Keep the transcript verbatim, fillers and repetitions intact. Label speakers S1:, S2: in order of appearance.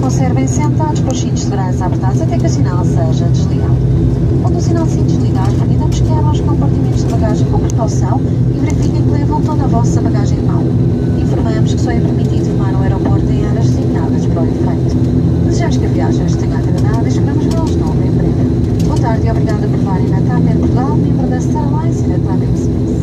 S1: conservem sentados com os cintos de segurança apertados até que o sinal seja desligado. Quando o sinal se desligar, recomendamos que abram os compartimentos de bagagem com precaução e verifiquem que levam toda a vossa bagagem de mão. Informamos que só é permitido fumar no aeroporto em áreas designadas para o efeito. Desejamos que a viagem os tenha agradado e esperamos vê-los de novo em breve. Boa tarde e obrigada por levarem na T A P Air Portugal, membro da Star Alliance e da T A P Air Space.